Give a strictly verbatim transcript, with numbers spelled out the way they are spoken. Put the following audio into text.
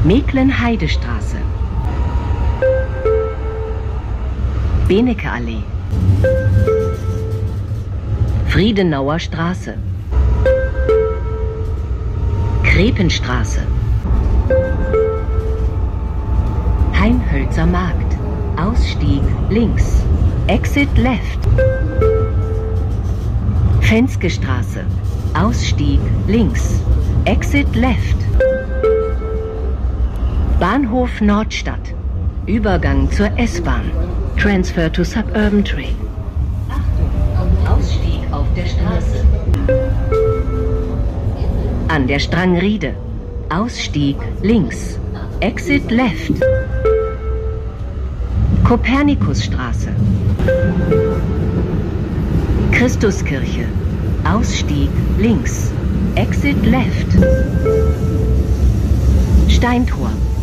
Meclen-Heidestraße. Benecke-Allee. Friedenauer Straße. Krepenstraße. Heinhölzer Markt. Ausstieg links. Exit left. Fenske Straße. Ausstieg links. Exit left. Bahnhof Nordstadt. Übergang zur S-Bahn. Transfer to Suburban Train. Achtung, Ausstieg auf der Straße. An der Strangriede. Ausstieg links. Exit left. Kopernikusstraße. Christuskirche. Ausstieg links. Exit left. Steintor.